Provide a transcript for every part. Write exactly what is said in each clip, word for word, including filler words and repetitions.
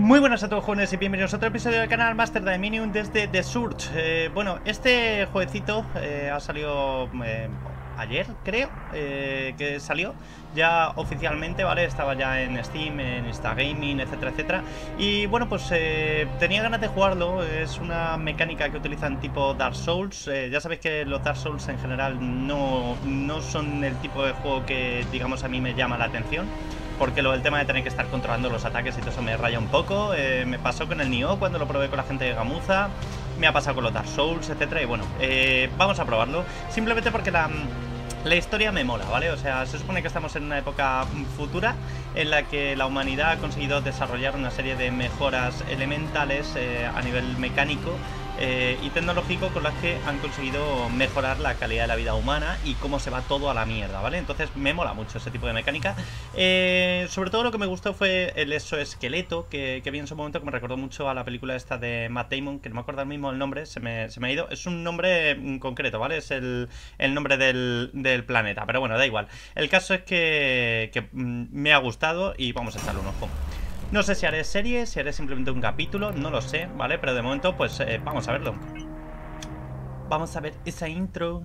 Muy buenas a todos, jóvenes, y bienvenidos a otro episodio del canal Master Dominion desde The Surge. Eh, bueno, este jueguecito eh, ha salido eh, ayer, creo, eh, que salió ya oficialmente, ¿vale? Estaba ya en Steam, en Instagaming, etcétera, etcétera. Y bueno, pues eh, tenía ganas de jugarlo. Es una mecánica que utilizan tipo Dark Souls. Eh, ya sabéis que los Dark Souls en general no, no son el tipo de juego que, digamos, a mí me llama la atención. Porque lo del tema de tener que estar controlando los ataques y todo eso me raya un poco. Eh, me pasó con el Nioh cuando lo probé con la gente de Gamuza. Me ha pasado con los Dark Souls, etcétera. Y bueno, eh, vamos a probarlo. Simplemente porque la, la historia me mola, ¿vale? O sea, se supone que estamos en una época futura en la que la humanidad ha conseguido desarrollar una serie de mejoras elementales eh, a nivel mecánico Eh, y tecnológico, con las que han conseguido mejorar la calidad de la vida humana y cómo se va todo a la mierda, ¿vale? Entonces me mola mucho ese tipo de mecánica. Eh, sobre todo lo que me gustó fue el exoesqueleto, que, que vi en su momento, que me recordó mucho a la película esta de Matt Damon, que no me acuerdo el mismo el nombre, se me, se me ha ido. Es un nombre concreto, ¿vale? Es el, el nombre del, del planeta, pero bueno, da igual. El caso es que, que me ha gustado y vamos a echarle un ojo. No sé si haré serie, si haré simplemente un capítulo, no lo sé, ¿vale? Pero de momento, pues, eh, vamos a verlo. Vamos a ver esa intro.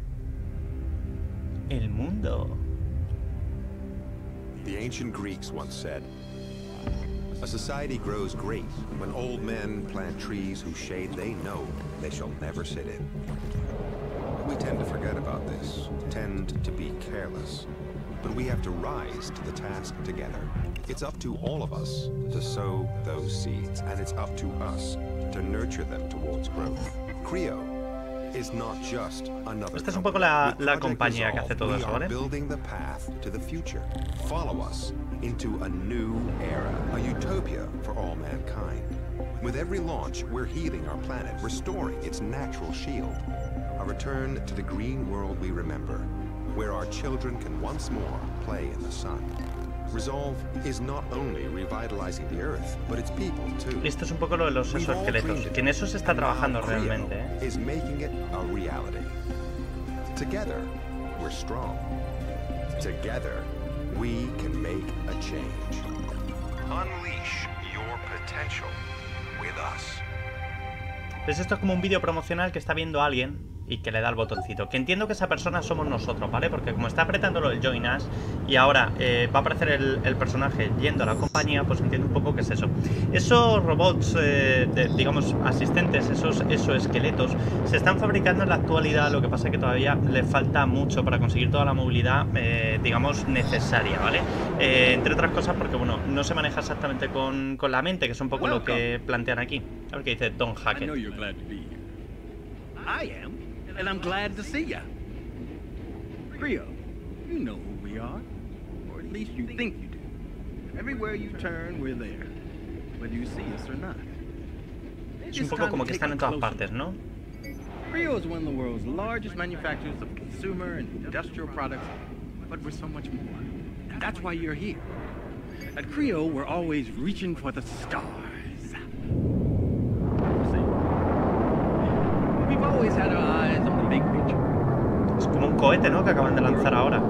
El mundo. The ancient Greeks once said, a society grows great when old men plant trees whose shade they know they shall never sit in. We tend to forget about this, tend to be careless. But we have to rise to the task together. It's up to all of us to sow those seeds, and it's up to us to nurture them towards growth. Creo is not just another. Esta es un poco la, la compañía que hace todo eso, ¿vale? Building the path to the future. Follow us into a new era, a utopia for all mankind. With every launch, we're healing our planet, restoring its natural shield. A return to the green world we remember, where our children can once more play in the sun. Resolve is not only revitalizing the earth, but its people too. Esto es un poco lo de los exoesqueletos, que en eso se está trabajando realmente, ¿eh? Is making it a reality. Together, we're strong. Together, we can make a change. Unleash your potential with us. Pues esto es como un vídeo promocional que está viendo alguien y que le da el botoncito. Que entiendo que esa persona somos nosotros, ¿vale? Porque como está apretándolo el Join Us y ahora eh, va a aparecer el, el personaje yendo a la compañía, pues entiendo un poco qué es eso. Esos robots, eh, de, digamos, asistentes, esos, esos esqueletos, se están fabricando en la actualidad. Lo que pasa es que todavía le falta mucho para conseguir toda la movilidad, eh, digamos, necesaria, ¿vale? Eh, entre otras cosas porque, bueno, no se maneja exactamente con, con la mente, que es un poco lo que plantean aquí. A ver qué dice Don Hackett. And I'm glad to see ya. Creo, you know who we are. Or at least you think you do. Everywhere you turn, we're there. Whether you see us or not. Es un poco como que están en todas partes, ¿no? Creo is one of the world's largest manufacturers of consumer and industrial products, but we're so much more. That's why you're here. At Creo, we're always reaching for the stars. We've always had our eyes on the big picture. Es como un cohete, ¿no? Que acaban de lanzar ahora.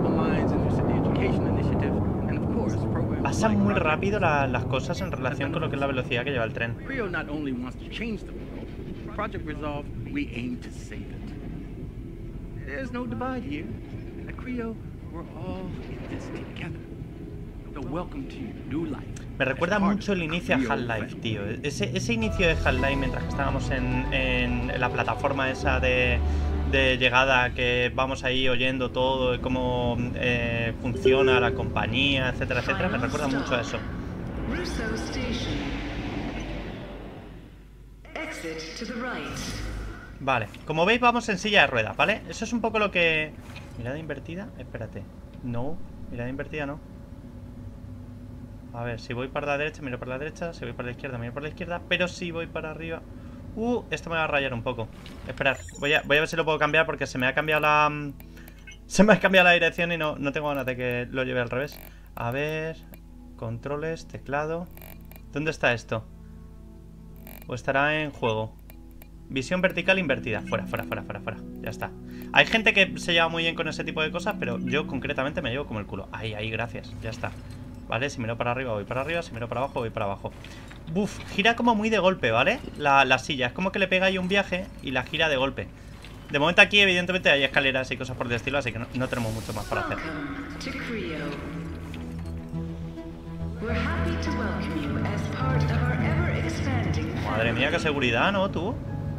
Pasan muy rápido la, las cosas en relación con lo que es la velocidad que lleva el tren. Creo not only wants to change the world. Project Resolve, we aim to save it. There's no divide here. At Creo, we're all in this together. So welcome to your new life. Me recuerda mucho el inicio a Half-Life, tío. Ese, ese inicio de Half-Life mientras que estábamos en, en la plataforma esa de, de llegada, que vamos ahí oyendo todo, cómo eh, funciona la compañía, etcétera, etcétera, me recuerda mucho a eso. Vale, como veis vamos en silla de ruedas, ¿vale? Eso es un poco lo que... Mirada invertida, espérate. No, mirada invertida no. A ver, si voy para la derecha, miro para la derecha. Si voy para la izquierda, miro para la izquierda. Pero si voy para arriba... Uh, esto me va a rayar un poco. Esperad, voy a, voy a ver si lo puedo cambiar, porque se me ha cambiado la... Se me ha cambiado la dirección y no, no tengo ganas de que lo lleve al revés. A ver... Controles, teclado... ¿Dónde está esto? ¿O estará en juego? Visión vertical invertida. Fuera, fuera, fuera, fuera, fuera. Ya está. Hay gente que se lleva muy bien con ese tipo de cosas, pero yo concretamente me llevo como el culo. Ahí, ahí, gracias. Ya está. Vale, si miro para arriba voy para arriba, si miro para abajo voy para abajo. Buf, gira como muy de golpe, ¿vale? La, la silla, es como que le pega ahí un viaje y la gira de golpe. De momento aquí evidentemente hay escaleras y cosas por el estilo, así que no, no tenemos mucho más para hacer. Madre mía, qué seguridad, ¿no? Tú.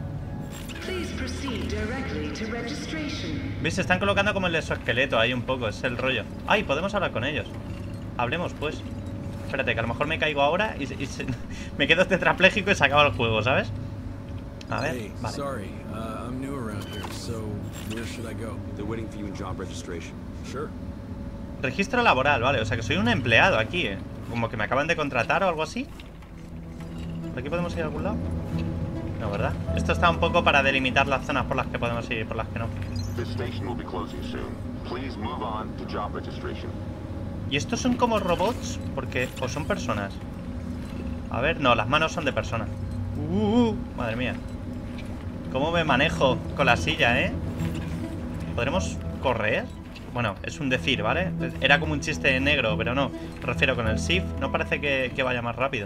¿Ves? Se están colocando como el exoesqueleto ahí un poco, es el rollo. ¡Ay! Podemos hablar con ellos. Hablemos, pues. Espérate, que a lo mejor me caigo ahora y, y se, me quedo tetrapléjico y se acaba el juego, ¿sabes? A ver, Hey, vale. sorry, uh, I'm new around here, so where should I go? They're waiting for you in job registration. Sure. Registro laboral, vale, o sea que soy un empleado aquí, ¿eh? Como que me acaban de contratar o algo así. ¿Por aquí podemos ir a algún lado? No, ¿verdad? Esto está un poco para delimitar las zonas por las que podemos ir y por las que no. This station will be closing soon. Please move on to job registration. ¿Y estos son como robots? Porque... ¿o son personas? A ver, no, las manos son de personas. Uh, uh, madre mía. ¿Cómo me manejo con la silla, eh? ¿Podremos correr? Bueno, es un decir, ¿vale? Era como un chiste negro, pero no. Me refiero con el shift. No parece que, que vaya más rápido.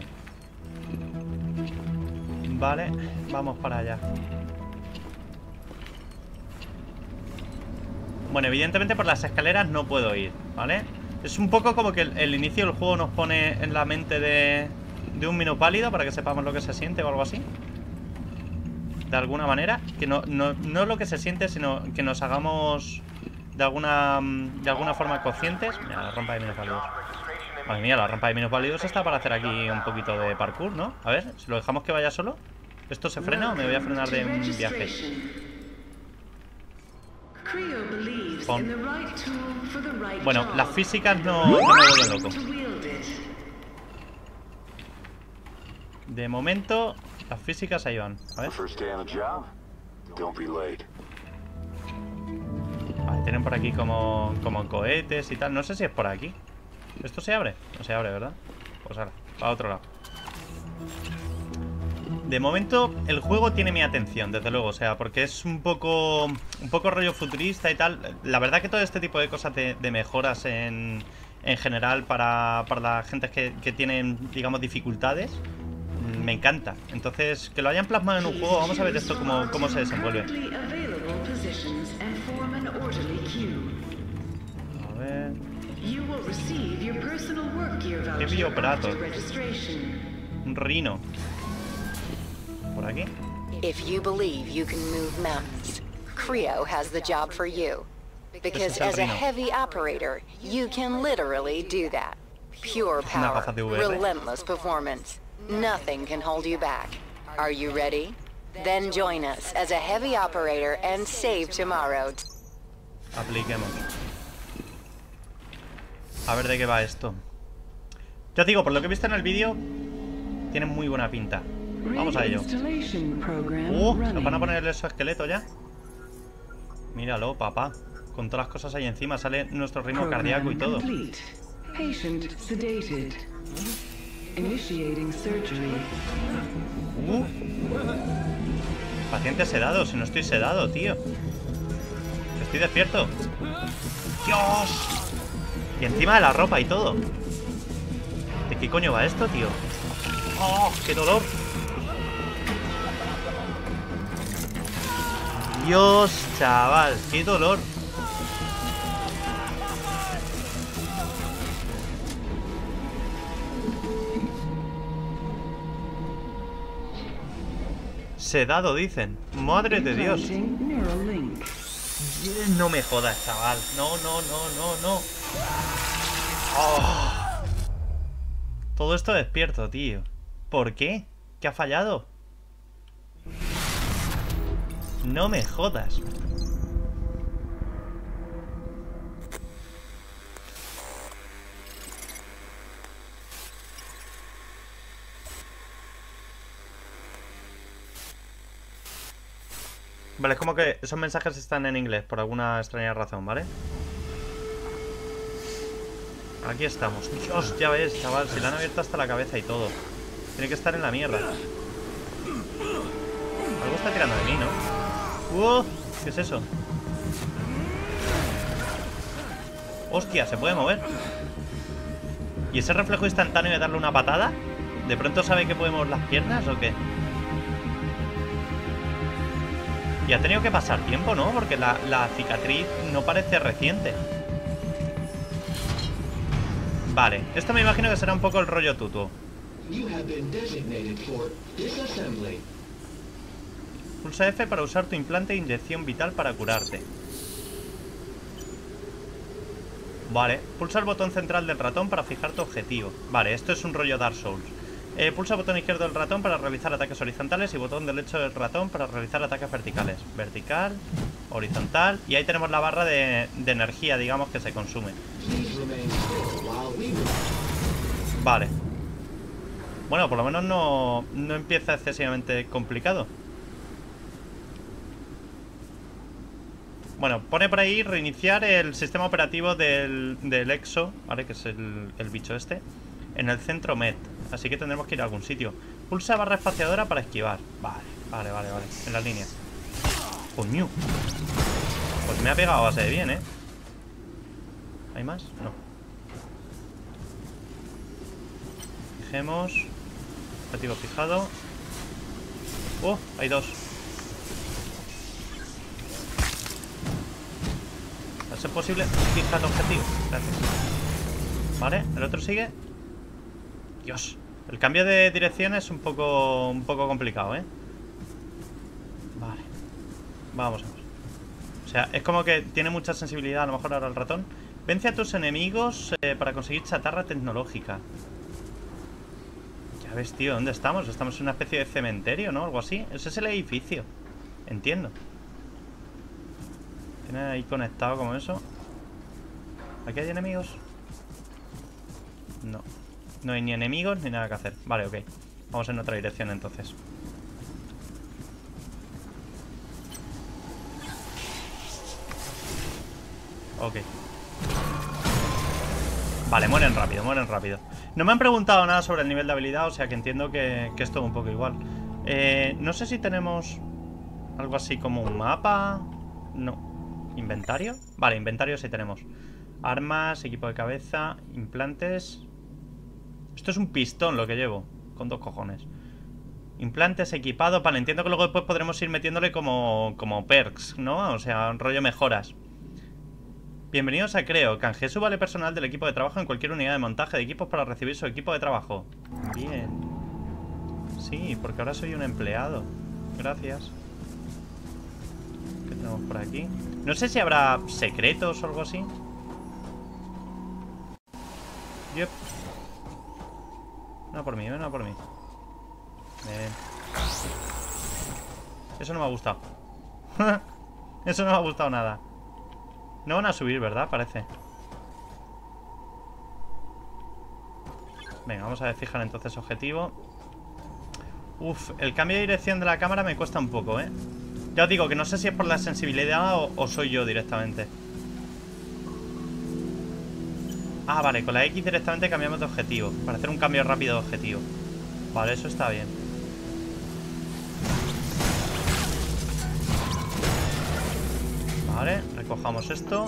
Vale, vamos para allá. Bueno, evidentemente por las escaleras no puedo ir, ¿vale? Es un poco como que el, el inicio del juego nos pone en la mente de, de un minusválido para que sepamos lo que se siente o algo así. De alguna manera. Que no, no, no lo que se siente, sino que nos hagamos de alguna de alguna forma conscientes. Mira, la rampa de minusválidos. Madre mía, la rampa de minusválidos está para hacer aquí un poquito de parkour, ¿no? A ver, si lo dejamos que vaya solo. ¿Esto se frena o me voy a frenar de un viaje? Pon. Bueno, las físicas no, no me vuelven loco. De momento, las físicas ahí van. A ver. First day on the job. Don't be late. Vale, tienen por aquí como, como cohetes y tal. No sé si es por aquí. ¿Esto se abre? No se abre, ¿verdad? Pues ahora, para otro lado. De momento, el juego tiene mi atención, desde luego. O sea, porque es un poco un poco rollo futurista y tal. La verdad que todo este tipo de cosas de, de mejoras en, en general para, para la gente que, que tienen, digamos, dificultades, me encanta. Entonces, que lo hayan plasmado en un juego, vamos a ver esto cómo, cómo se desenvuelve. A ver... ¿Qué videoparato? Un rino. ¿Por aquí? If you believe you can move mountains, Creo has the job for you. Because as a heavy operator, you can literally do that. Pure power, relentless performance. Nothing can hold you back. Are you ready? Then join us as a heavy operator and save tomorrow. Apliquemos. A ver de qué va esto. Ya os digo, por lo que he visto en el vídeo, tiene muy buena pinta. Vamos a ello. Uh, ¿nos van a poner el exoesqueleto ya? Míralo, papá. Con todas las cosas ahí encima. Sale nuestro ritmo cardíaco y todo. Uh. Paciente sedado. Si no estoy sedado, tío. Estoy despierto. ¡Dios! Y encima de la ropa y todo. ¿De qué coño va esto, tío? ¡Oh, qué dolor! Dios, chaval, qué dolor. Sedado, dicen. Madre de Dios. No me jodas, chaval. No, no, no, no, no. Oh. Todo esto despierto, tío. ¿Por qué? ¿Qué ha fallado? No me jodas. Vale, es como que esos mensajes están en inglés por alguna extraña razón, ¿vale? Aquí estamos. Dios, ya ves, chaval, si le han abierto hasta la cabeza y todo. Tiene que estar en la mierda. Algo está tirando de mí, ¿no? ¡Uh! ¿Qué es eso? Hostia, ¿se puede mover? ¿Y ese reflejo instantáneo de darle una patada? ¿De pronto sabe que podemos las piernas o qué? Y ha tenido que pasar tiempo, ¿no? Porque la, la cicatriz no parece reciente. Vale, esto me imagino que será un poco el rollo tuto. Pulsa F para usar tu implante de inyección vital para curarte. Vale, pulsa el botón central del ratón para fijar tu objetivo. Vale, esto es un rollo Dark Souls. eh, Pulsa el botón izquierdo del ratón para realizar ataques horizontales y botón derecho del ratón para realizar ataques verticales. Vertical, horizontal. Y ahí tenemos la barra de, de energía, digamos, que se consume. Vale. Bueno, por lo menos no, no empieza excesivamente complicado. Bueno, pone por ahí reiniciar el sistema operativo del, del Exo, ¿vale? Que es el, el bicho este, en el centro Med. Así que tendremos que ir a algún sitio. Pulsa barra espaciadora para esquivar. Vale, vale, vale, vale. En la línea. Coño. Pues me ha pegado a base de bien, ¿eh? ¿Hay más? No. Fijemos. Objetivo fijado. Oh, hay dos. ¿Va a ser posible? Fija el objetivo. Gracias. Vale, el otro sigue. Dios. El cambio de dirección es un poco, un poco complicado, ¿eh? Vale. Vamos a ver. O sea, es como que tiene mucha sensibilidad. A lo mejor ahora el ratón. Vence a tus enemigos eh, para conseguir chatarra tecnológica. Ya ves, tío, ¿dónde estamos? Estamos en una especie de cementerio, ¿no? Algo así. Ese es el edificio. Entiendo. Tiene ahí conectado como eso. ¿Aquí hay enemigos? No. No hay ni enemigos ni nada que hacer. Vale, ok. Vamos en otra dirección entonces. Ok. Vale, mueren rápido, mueren rápido. No me han preguntado nada sobre el nivel de habilidad, o sea que entiendo que, que es todo un poco igual. Eh, no sé si tenemos algo así como un mapa. No. ¿Inventario? Vale, inventario sí tenemos. Armas, equipo de cabeza, implantes. Esto es un pistón lo que llevo, con dos cojones. Implantes equipados. Vale, entiendo que luego después podremos ir metiéndole como, como perks, ¿no? O sea, un rollo mejoras. Bienvenidos a Creo. Canjee su vale personal del equipo de trabajo en cualquier unidad de montaje de equipos para recibir su equipo de trabajo. Bien. Sí, porque ahora soy un empleado. Gracias. ¿Qué tenemos por aquí? No sé si habrá secretos o algo así. Yep. No por mí, no por mí. Bien. Eso no me ha gustado. Eso no me ha gustado nada. No van a subir, ¿verdad? Parece. Venga, vamos a fijar entonces objetivo. Uf, el cambio de dirección de la cámara me cuesta un poco, ¿eh? Ya os digo que no sé si es por la sensibilidad o, o soy yo directamente. Ah, vale, con la X directamente cambiamos de objetivo. Para hacer un cambio rápido de objetivo. Vale, eso está bien. Vale, recojamos esto.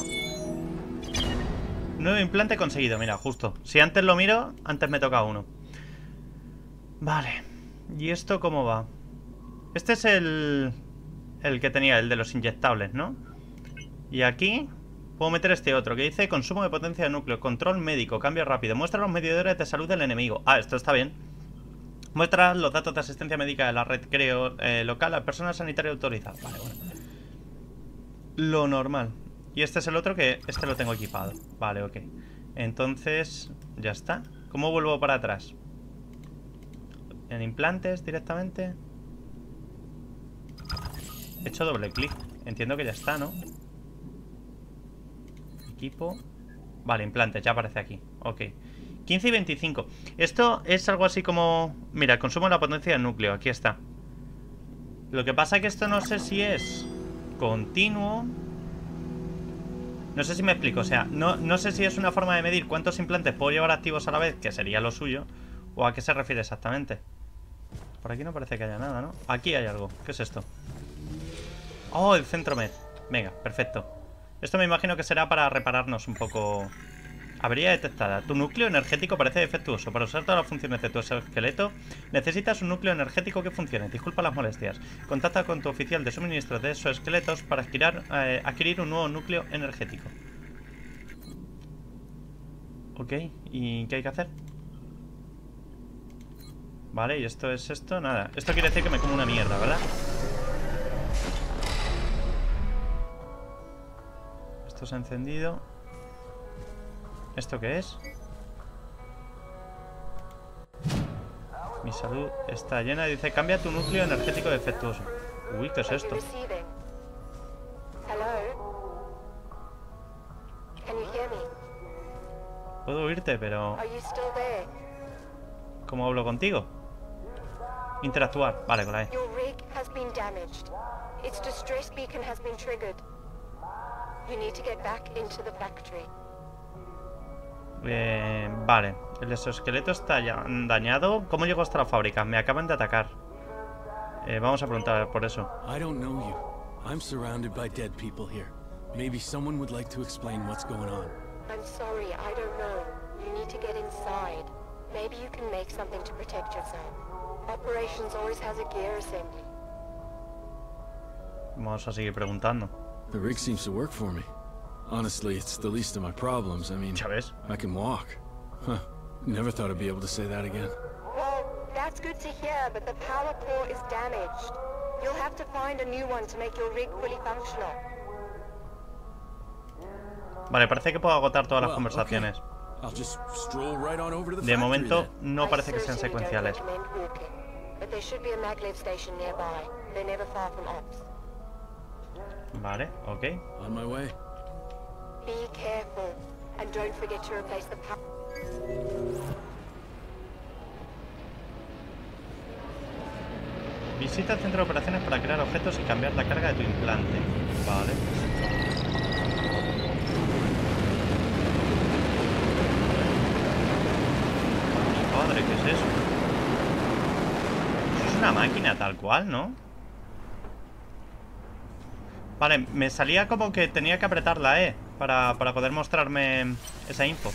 Nuevo implante conseguido, mira, justo. Si antes lo miro, antes me toca uno. Vale. ¿Y esto cómo va? Este es el... el que tenía, el de los inyectables, ¿no? Y aquí puedo meter este otro que dice consumo de potencia de núcleo, control médico, cambio rápido. Muestra los medidores de salud del enemigo. Ah, esto está bien. Muestra los datos de asistencia médica de la red Creo eh, local a personas sanitarias autorizadas. Vale, bueno. Lo normal. Y este es el otro que este lo tengo equipado. Vale, ok. Entonces, ya está. ¿Cómo vuelvo para atrás? ¿En implantes directamente? He hecho doble clic. Entiendo que ya está, ¿no? Equipo. Vale, implantes, ya aparece aquí. Ok. quince y veinticinco. Esto es algo así como... Mira, consumo de la potencia del núcleo. Aquí está. Lo que pasa es que esto no sé si es continuo. No sé si me explico. O sea, no, no sé si es una forma de medir cuántos implantes puedo llevar activos a la vez, que sería lo suyo, o a qué se refiere exactamente. Por aquí no parece que haya nada, ¿no? Aquí hay algo. ¿Qué es esto? Oh, el centro med. Venga, perfecto. Esto me imagino que será para repararnos un poco Avería detectada. Tu núcleo energético parece defectuoso. Para usar todas las funciones de tu esqueleto, necesitas un núcleo energético que funcione. Disculpa las molestias. Contacta con tu oficial de suministro de esos esqueletos para adquirir, eh, adquirir un nuevo núcleo energético. Ok, ¿y qué hay que hacer? Vale, y esto es esto, nada. Esto quiere decir que me como una mierda, ¿verdad? Esto se ha encendido. ¿Esto qué es? Mi salud está llena. Dice, cambia tu núcleo energético defectuoso. Uy, ¿qué es esto? Puedo oírte, pero... ¿Cómo hablo contigo? Interactuar. Vale, con la E. Eh, vale. El exoesqueleto está ya dañado. ¿Cómo llego hasta la fábrica? Me acaban de atacar. Eh, vamos a preguntar por eso. I don't know you. I'm surrounded by dead people here. Maybe someone would like to explain what's going on. I'm sorry, I don't know. You need to get inside. Maybe you can make something to protect yourself. Operations always has a gear assembly. Vamos a seguir preguntando. The rig seems to work for me. Honestly, it's the least of my problems. I mean, ¿Sabes? I can walk. Huh. Never thought I'd be able to say that again. Well, that's good to hear, but the power core is damaged. You'll have to find a new one to make your rig fully functional. Vale, parece que puedo agotar todas las conversaciones. I'll just stroll right on over to the De factory momento then. no parece que sean I certainly don't secuenciales. recommend walking, but there should be a maglev station nearby. They're never far from ops. Vale, ok. On my way. Be careful, and don't forget to replace the power. Visita el centro de operaciones para crear objetos y cambiar la carga de tu implante. Vale. Padre, ¿qué es eso? Eso es una máquina tal cual, ¿no? Vale, me salía como que tenía que apretar la E para, para poder mostrarme esa info.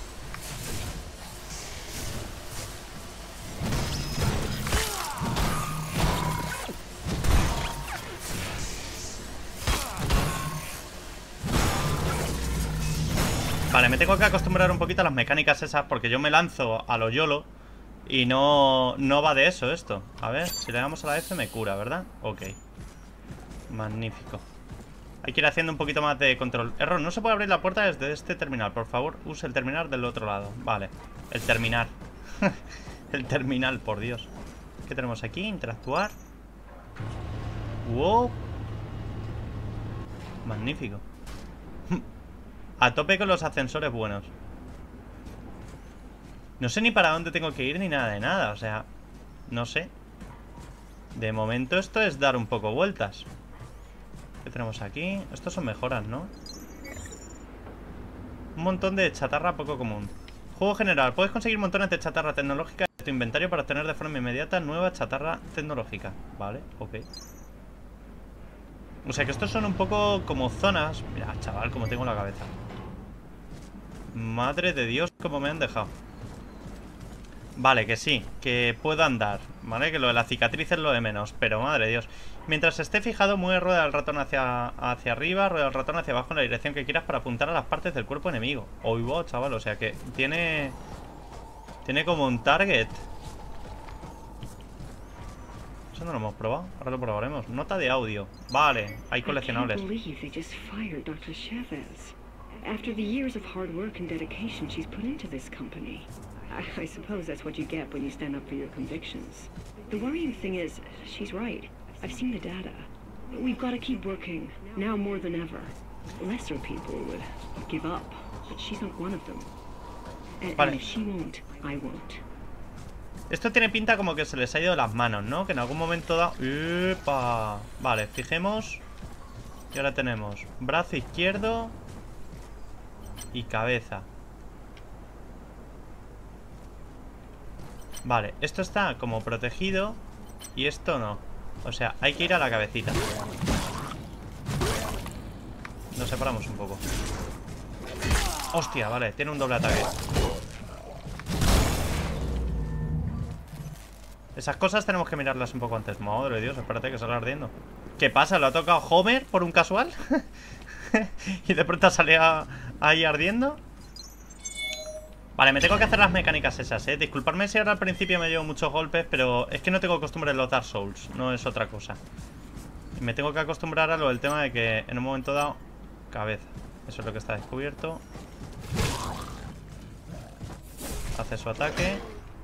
Vale, me tengo que acostumbrar un poquito a las mecánicas esas, porque yo me lanzo a lo YOLO y no, no va de eso esto. A ver, si le damos a la F me cura, ¿verdad? Ok. Magnífico. Hay que ir haciendo un poquito más de control. Error, no se puede abrir la puerta desde este terminal. Por favor, use el terminal del otro lado. Vale, el terminal. El terminal, por Dios. ¿Qué tenemos aquí? Interactuar. Wow. Magnífico. A tope con los ascensores buenos. No sé ni para dónde tengo que ir ni nada de nada. O sea, no sé. De momento esto es dar un poco vueltas. ¿Qué tenemos aquí? Estos son mejoras, ¿no? Un montón de chatarra poco común. Juego general. Puedes conseguir montones de chatarra tecnológica de tu inventario para obtener de forma inmediata nueva chatarra tecnológica. Vale, ok. O sea que estos son un poco como zonas. Mira, chaval, como tengo la cabeza. Madre de Dios, cómo me han dejado. Vale, que sí, que puedo andar. Vale, que lo de la cicatriz es lo de menos. Pero madre de Dios. Mientras esté fijado, mueve rueda el ratón hacia, hacia arriba, rueda el ratón hacia abajo en la dirección que quieras para apuntar a las partes del cuerpo enemigo. Oy, wow, chaval, o sea que tiene... Tiene como un target. Eso no lo hemos probado, ahora lo probaremos. Nota de audio. Vale, hay coleccionables. After the years of hard work and dedication she's put into this company. I, I suppose that's what you get when you stand up for your convictions. The worrying thing is, she's right. I've seen the data. We've got to keep working, now more than ever. Lesser people would give up, but she's not one of them. And, vale. and if she won't, I won't. Esto tiene pinta como que se les ha ido de las manos, ¿no? Que en algún momento da... ¡Epa! Vale, fijemos. Y ahora tenemos brazo izquierdo y cabeza. Vale, esto está como protegido y esto no. O sea, hay que ir a la cabecita. Nos separamos un poco. Hostia, vale, tiene un doble ataque. Esas cosas tenemos que mirarlas un poco antes. Madre de Dios, espérate que sale ardiendo. ¿Qué pasa? ¿Lo ha tocado Homer por un casual? Y de pronto sale ahí ardiendo. Vale, me tengo que hacer las mecánicas esas, eh. Disculpadme si ahora al principio me llevo muchos golpes, pero es que no tengo costumbre en los Dark Souls. No es otra cosa. Me tengo que acostumbrar a lo del tema de que en un momento dado... Cabeza. Eso es lo que está descubierto. Hace su ataque.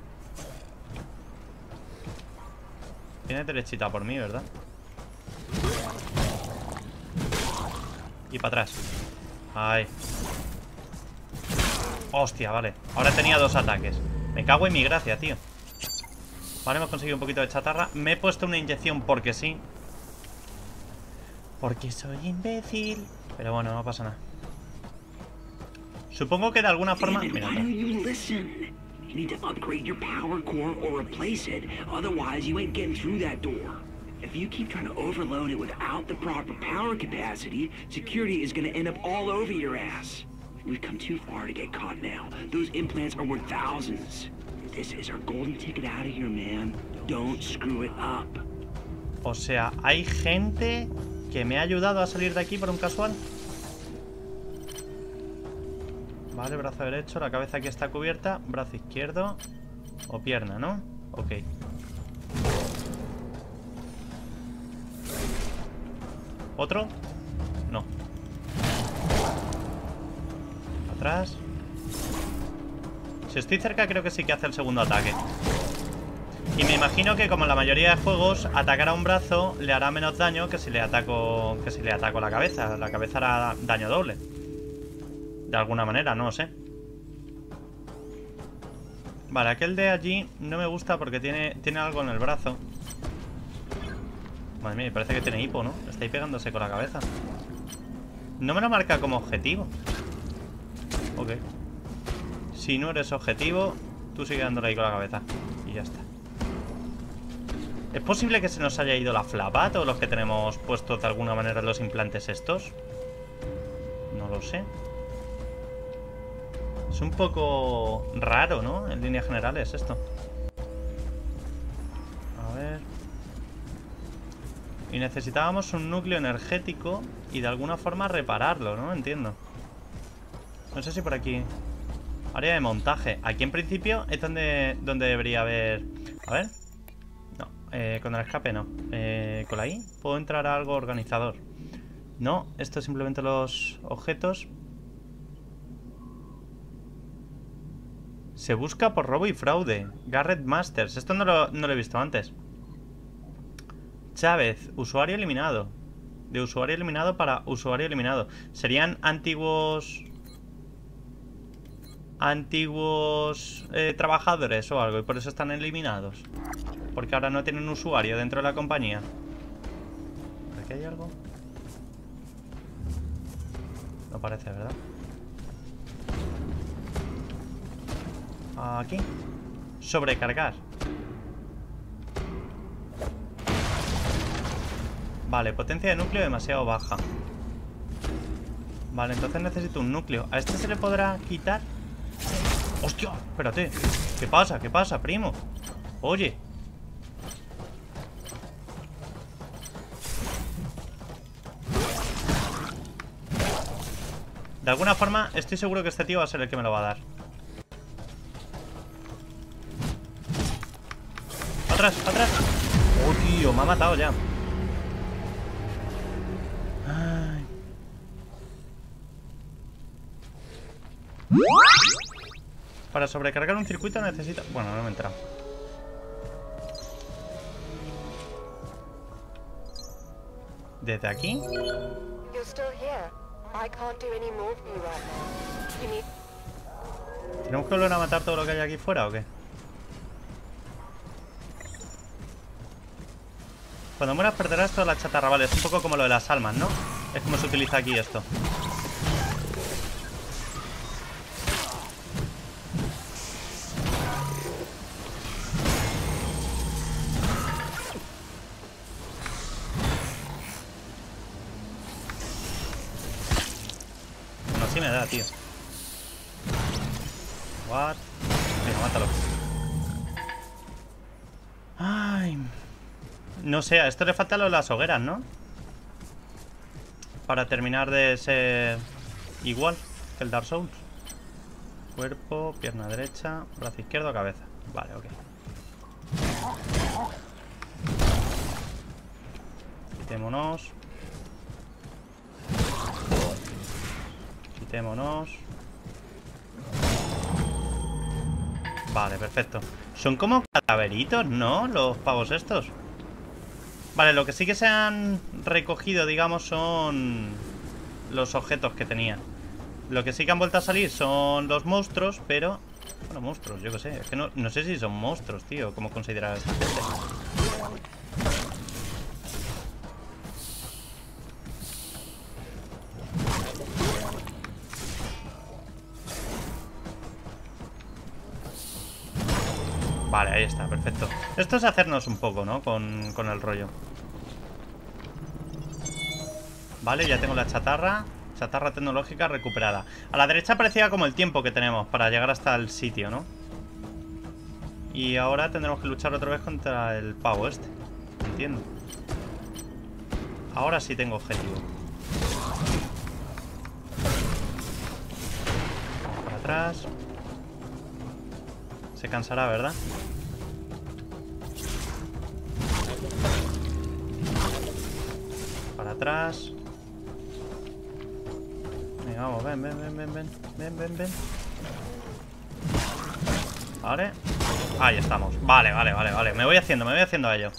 Viene derechita por mí, ¿verdad? Y para atrás. Ahí. Hostia, vale. Ahora tenía dos ataques. Me cago en mi gracia, tío. Vale, hemos conseguido un poquito de chatarra. Me he puesto una inyección porque sí. Porque soy imbécil. Pero bueno, no pasa nada. Supongo que de alguna forma... Mira, You need to upgrade your power core or replace it. Otherwise, you ain't getting through that door. If you keep trying to overload it without the proper power capacity, security is going to end up all over your ass. We've come too far to get caught now. Those implants are worth thousands. This is our golden ticket out of here, man. Don't screw it up. O sea, hay gente que me ha ayudado a salir de aquí por un casual. Vale, brazo derecho, la cabeza aquí está cubierta. Brazo izquierdo. O pierna, ¿no? Ok. ¿Otro? No. Atrás. Si estoy cerca creo que sí que hace el segundo ataque. Y me imagino que como en la mayoría de juegos, atacar a un brazo le hará menos daño que si le ataco, que si le ataco la cabeza. La cabeza hará daño doble. De alguna manera, no lo sé. Vale, aquel de allí no me gusta porque tiene, tiene algo en el brazo. Madre mía, parece que tiene hipo, ¿no? Está ahí pegándose con la cabeza. No me lo marca como objetivo. Ok. Si no eres objetivo, tú sigue dándole ahí con la cabeza. Y ya está. ¿Es posible que se nos haya ido la flapat o los que tenemos puestos de alguna manera los implantes estos? No lo sé. Es un poco raro, ¿no? En líneas generales esto. A ver. Y necesitábamos un núcleo energético y de alguna forma repararlo, ¿no? Entiendo. No sé si por aquí... Área de montaje. Aquí en principio es donde, donde debería haber... A ver. No, eh, con el escape no. Eh, con la I puedo entrar a algo organizador. No, esto es simplemente los objetos. Se busca por robo y fraude. Garrett Masters. Esto no lo, no lo he visto antes. Chávez. Usuario eliminado. De usuario eliminado para usuario eliminado. Serían antiguos... Antiguos eh, trabajadores o algo. Y por eso están eliminados. Porque ahora no tienen usuario dentro de la compañía. ¿Por aquí hay algo? No parece, ¿verdad? Aquí. Sobrecargar. Vale, potencia de núcleo demasiado baja. Vale, entonces necesito un núcleo. ¿A este se le podrá quitar? ¡Hostia! Espérate. ¿Qué pasa? ¿Qué pasa, primo? Oye. De alguna forma estoy seguro que este tío va a ser el que me lo va a dar. ¡Atrás! ¡Atrás! ¡Oh, tío! Me ha matado ya. Ay. Para sobrecargar un circuito necesito... Bueno, no me he entrado. Desde aquí. ¿Tenemos que volver a matar todo lo que hay aquí fuera o qué? Cuando mueras perderás toda la chatarra. Vale, es un poco como lo de las almas, ¿no? Es como se utiliza aquí esto. Bueno, así me da, tío. What? Venga, mátalo. Ay. No sé, a esto le falta lo de las hogueras, ¿no? Para terminar de ser igual que el Dark Souls. Cuerpo, pierna derecha, brazo izquierdo, cabeza. Vale, ok. Quitémonos. Quitémonos. Vale, perfecto. Son como cadaveritos, ¿no? Los pavos estos. Vale, lo que sí que se han recogido, digamos, son los objetos que tenía. Lo que sí que han vuelto a salir son los monstruos, pero... Bueno, monstruos, yo qué sé. Es que no, no sé si son monstruos, tío. ¿Cómo considerar a esta gente? Vale, ahí está, perfecto. Esto es hacernos un poco, ¿no? Con, con el rollo. Vale, ya tengo la chatarra. Chatarra tecnológica recuperada. A la derecha parecía como el tiempo que tenemos para llegar hasta el sitio, ¿no? Y ahora tendremos que luchar otra vez contra el pavo este. Entiendo. Ahora sí tengo objetivo. Vamos para atrás. Se cansará, ¿verdad? Para atrás. Venga, vamos, ven, ven, ven, ven, ven, ven, ven, ven. Vale. Ahí estamos. Vale, vale, vale, vale. Me voy haciendo, me voy haciendo a ello.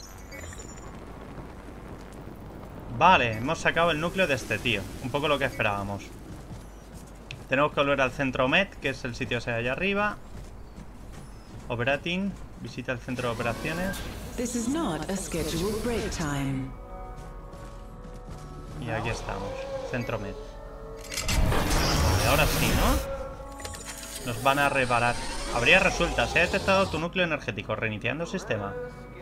Vale, hemos sacado el núcleo de este tío. Un poco lo que esperábamos. Tenemos que volver al centro Met, que es el sitio ese de allá arriba. Operating, visita el centro de operaciones. This is not a scheduled break time. Y aquí estamos, centro Med. Vale, ahora sí, ¿no? Nos van a reparar. Habría resuelta, se ha detectado tu núcleo energético, reiniciando el sistema.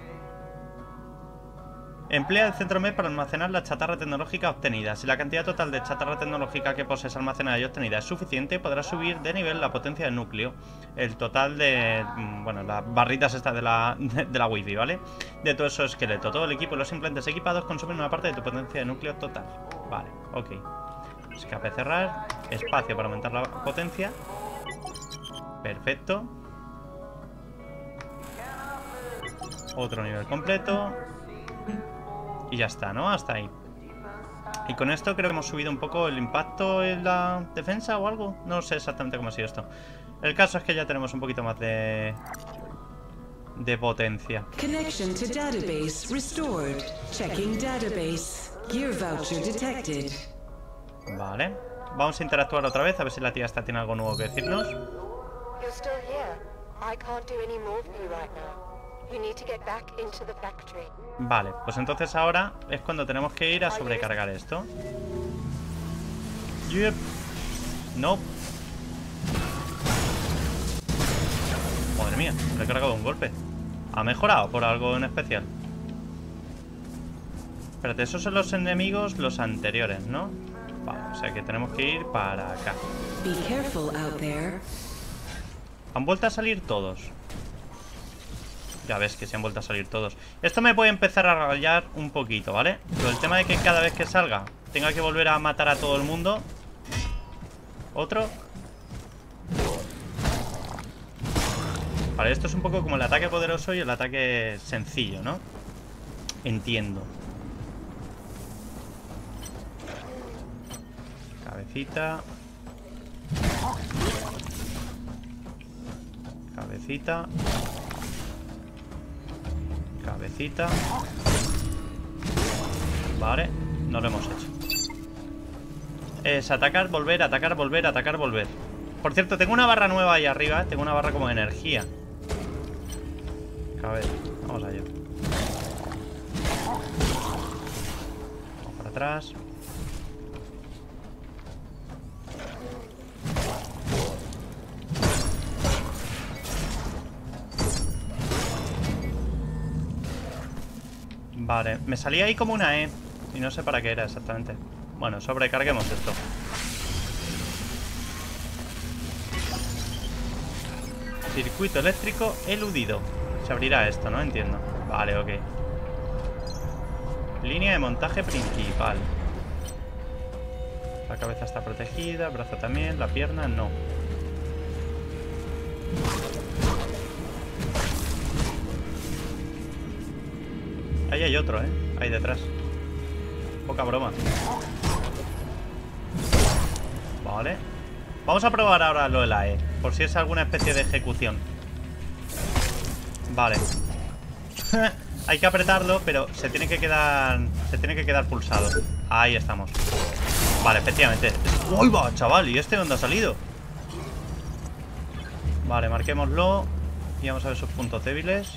Emplea el centro Med para almacenar la chatarra tecnológica obtenida. Si la cantidad total de chatarra tecnológica que posees almacenada y obtenida es suficiente, podrás subir de nivel la potencia del núcleo. El total de... Bueno, las barritas estas de la, de, de la wifi, ¿vale? De todo eso esqueleto. Todo el equipo y los implantes equipados consumen una parte de tu potencia de núcleo total. Vale, ok. Escape cerrar. Espacio para aumentar la potencia. Perfecto. Otro nivel completo. Y ya está, ¿no? Hasta ahí. Y con esto creo que hemos subido un poco el impacto en la defensa o algo. No sé exactamente cómo ha sido esto. El caso es que ya tenemos un poquito más de... de potencia. Connection to database restored. Checking database. Gear voucher detected. Vale. Vamos a interactuar otra vez a ver si la tía esta tiene algo nuevo que decirnos. You're still here. I can't do any more for you right now. You need to get back into the factory. Vale, pues entonces ahora es cuando tenemos que ir a sobrecargar esto. Yep. No. Madre mía, le he cargado un golpe. ¿Ha mejorado por algo en especial? Espérate, esos son los enemigos, los anteriores, ¿no? Vale, o sea que tenemos que ir para acá. Be careful out there. Han vuelto a salir todos. Ya ves que se han vuelto a salir todos. Esto me puede empezar a rayar un poquito, ¿vale? Pero el tema de que cada vez que salga tenga que volver a matar a todo el mundo. Otro. Vale, esto es un poco como el ataque poderoso y el ataque sencillo, ¿no? Entiendo. Cabecita. Cabecita. Cabecita. Vale, no lo hemos hecho. Es atacar, volver, atacar, volver, atacar, volver. Por cierto, tengo una barra nueva ahí arriba. Tengo una barra como de energía. A ver, vamos allá. Vamos para atrás. Vale, me salía ahí como una E y no sé para qué era exactamente. Bueno, sobrecarguemos esto. Circuito eléctrico eludido. Se abrirá esto, ¿no? Entiendo. Vale, ok. Línea de montaje principal. La cabeza está protegida, el brazo también, la pierna no. Ahí hay otro, ¿eh? Ahí detrás. Poca broma. Vale. Vamos a probar ahora lo de la E, por si es alguna especie de ejecución. Vale. Hay que apretarlo, pero se tiene que quedar Se tiene que quedar pulsado. Ahí estamos. Vale, efectivamente. ¡Uy, va, chaval! ¿Y este dónde ha salido? Vale, marquémoslo. Y vamos a ver sus puntos débiles.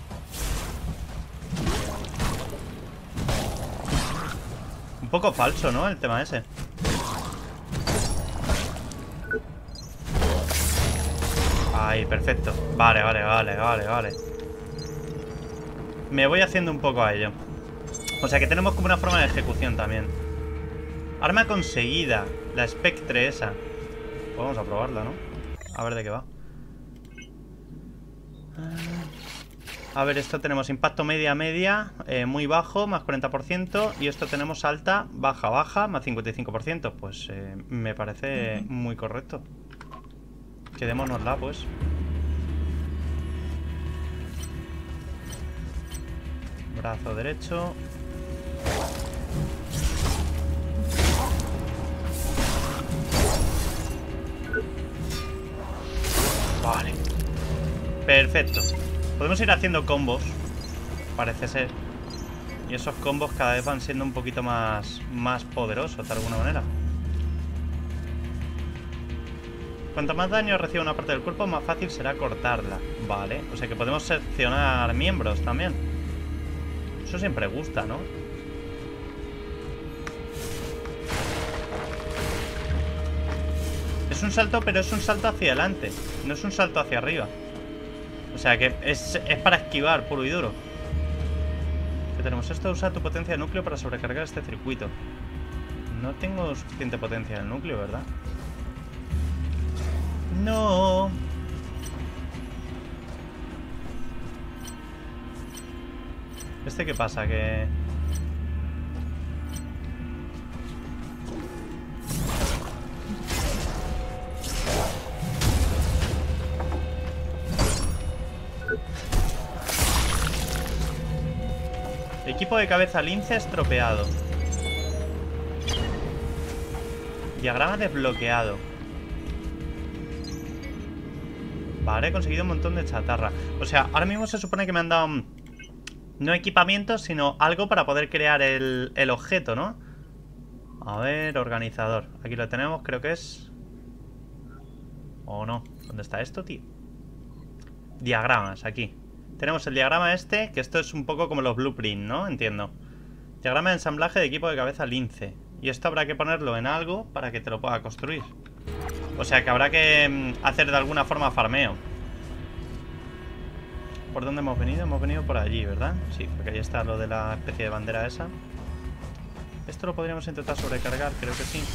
Un poco falso, ¿no? El tema ese. Ahí, perfecto. Vale, vale, vale, vale, vale. Me voy haciendo un poco a ello. O sea que tenemos como una forma de ejecución también. Arma conseguida. La Spectre esa. Pues vamos a probarla, ¿no? A ver de qué va. A ver, esto tenemos impacto media, media, eh, muy bajo, más cuarenta por ciento. Y esto tenemos alta, baja, baja, más cincuenta y cinco por ciento. Pues eh, me parece muy correcto. Quedémonosla, pues. Brazo derecho. Vale. Perfecto. Podemos ir haciendo combos, parece ser. Y esos combos cada vez van siendo un poquito más, más poderosos, de alguna manera. Cuanto más daño reciba una parte del cuerpo, más fácil será cortarla. Vale, o sea que podemos seccionar miembros también. Eso siempre gusta, ¿no? Es un salto, pero es un salto hacia adelante. No es un salto hacia arriba. O sea que es, es para esquivar, puro y duro. ¿Qué tenemos? Esto usa tu potencia de núcleo para sobrecargar este circuito. No tengo suficiente potencia en el núcleo, ¿verdad? No. ¿Este qué pasa? Que... Equipo de cabeza lince estropeado. Diagrama desbloqueado. Vale, he conseguido un montón de chatarra. O sea, ahora mismo se supone que me han dado no equipamiento, sino algo para poder crear el, el objeto, ¿no? A ver, organizador. Aquí lo tenemos, creo que es... ¿O no? ¿Dónde está esto, tío? Diagramas, aquí. Tenemos el diagrama este, que esto es un poco como los blueprints, ¿no? Entiendo. Diagrama de ensamblaje de equipo de cabeza lince. Y esto habrá que ponerlo en algo para que te lo pueda construir. O sea que habrá que hacer de alguna forma farmeo. ¿Por dónde hemos venido? Hemos venido por allí, ¿verdad? Sí, porque ahí está lo de la especie de bandera esa. Esto lo podríamos intentar sobrecargar, creo que sí.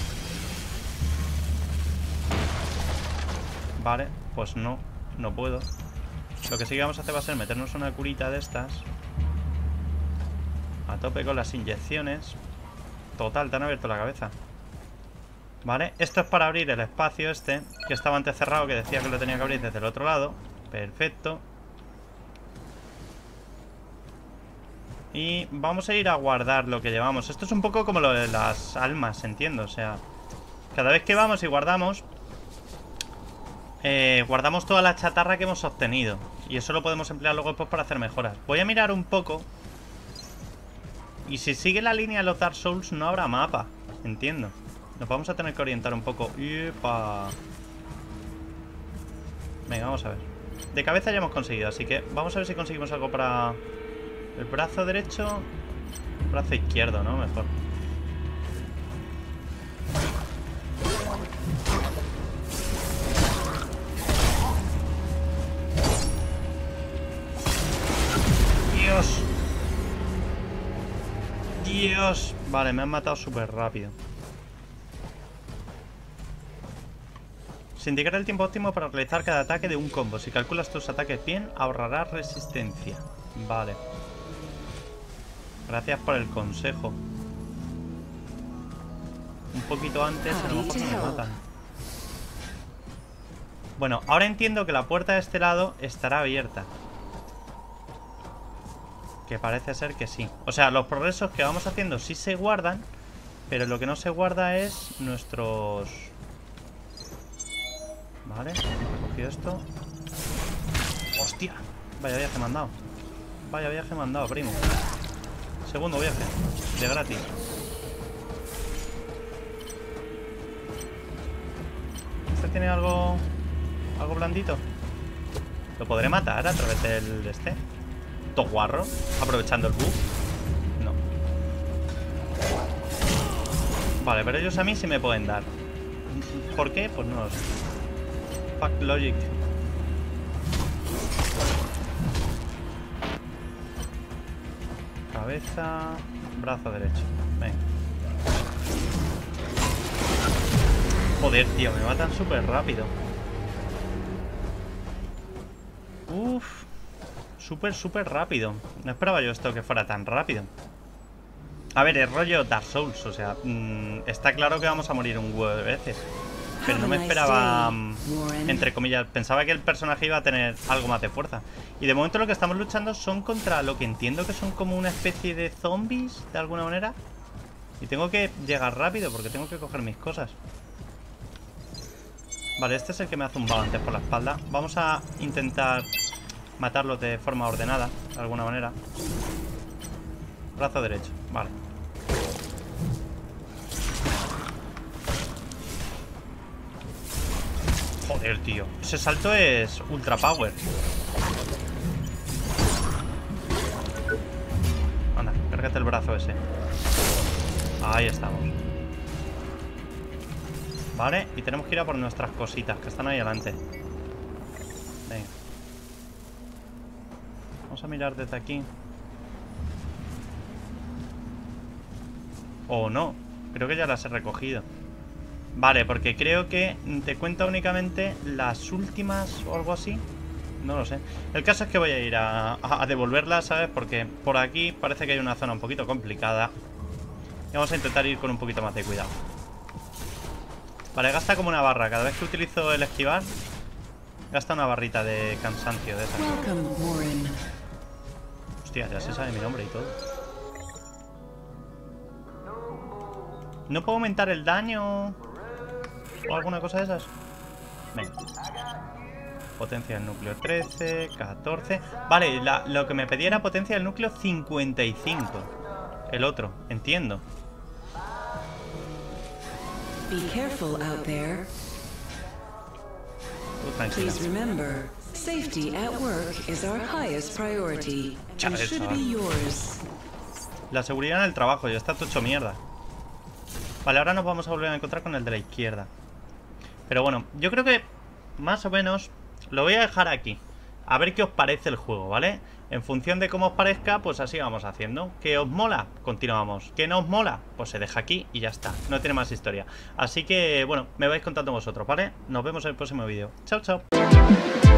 Vale, pues no, no puedo. Lo que sí que vamos a hacer va a ser meternos una curita de estas. A tope con las inyecciones. Total, te han abierto la cabeza. Vale, esto es para abrir el espacio este, que estaba antes cerrado, que decía que lo tenía que abrir desde el otro lado. Perfecto. Y vamos a ir a guardar lo que llevamos. Esto es un poco como lo de las almas, entiendo. O sea, cada vez que vamos y guardamos eh, guardamos toda la chatarra que hemos obtenido. Y eso lo podemos emplear luego pues, para hacer mejoras. Voy a mirar un poco. Y si sigue la línea de los Dark Souls no habrá mapa. Entiendo. Nos vamos a tener que orientar un poco. ¡Epa! Venga, vamos a ver. De cabeza ya hemos conseguido, así que vamos a ver si conseguimos algo para... El brazo derecho. Brazo izquierdo, ¿no? Mejor. Dios. Dios. Vale, me han matado súper rápido. Se indicará el tiempo óptimo para realizar cada ataque de un combo. Si calculas tus ataques bien, ahorrarás resistencia. Vale. Gracias por el consejo. Un poquito antes, a lo mejor no me matan. Bueno, ahora entiendo que la puerta de este lado estará abierta. Que parece ser que sí. O sea, los progresos que vamos haciendo sí se guardan, pero lo que no se guarda es nuestros... Vale, he cogido esto. ¡Hostia! Vaya viaje me han dado. Vaya viaje me han dado, primo. Segundo viaje, de gratis. ¿Este tiene algo... algo blandito? ¿Lo podré matar a través del este? ¿Toguarro? ¿Aprovechando el bug? No. Vale, pero ellos a mí sí me pueden dar. ¿Por qué? Pues no lo sé. Fuck logic. Cabeza, brazo derecho. Venga. Joder, tío, me matan súper rápido. Uff. Súper, súper rápido. No esperaba yo esto que fuera tan rápido. A ver, es rollo Dark Souls. O sea, mmm, está claro que vamos a morir un huevo de veces. Pero no me esperaba, entre comillas, pensaba que el personaje iba a tener algo más de fuerza. Y de momento lo que estamos luchando son contra lo que entiendo que son como una especie de zombies, de alguna manera. Y tengo que llegar rápido porque tengo que coger mis cosas. Vale, este es el que me ha zumbado antes por la espalda. Vamos a intentar matarlos de forma ordenada, de alguna manera. Brazo derecho, vale. Joder, tío. Ese salto es ultra power. Anda, cárgate el brazo ese. Ahí estamos. Vale, y tenemos que ir a por nuestras cositas que están ahí adelante. Venga. Vamos a mirar desde aquí. O no, creo que ya las he recogido. Vale, porque creo que te cuenta únicamente las últimas o algo así. No lo sé. El caso es que voy a ir a, a devolverlas, ¿sabes? Porque por aquí parece que hay una zona un poquito complicada. Y vamos a intentar ir con un poquito más de cuidado. Vale, gasta como una barra. Cada vez que utilizo el esquivar, gasta una barrita de cansancio de esa. Hostia, ya se sabe mi nombre y todo. ¿No puedo aumentar el daño o alguna cosa de esas? Venga. Potencia del núcleo trece, catorce. Vale, la, lo que me pedía era potencia del núcleo cincuenta y cinco. El otro, entiendo. Be careful out there. Please remember, safety at work is our highest priority and should be yours. La seguridad en el trabajo, ya está todo hecho mierda. Vale, ahora nos vamos a volver a encontrar con el de la izquierda. Pero bueno, yo creo que más o menos lo voy a dejar aquí. A ver qué os parece el juego, ¿vale? En función de cómo os parezca, pues así vamos haciendo. ¿Que os mola? Continuamos. ¿Que no os mola? Pues se deja aquí y ya está. No tiene más historia. Así que, bueno, me vais contando vosotros, ¿vale? Nos vemos en el próximo vídeo. Chao, chao.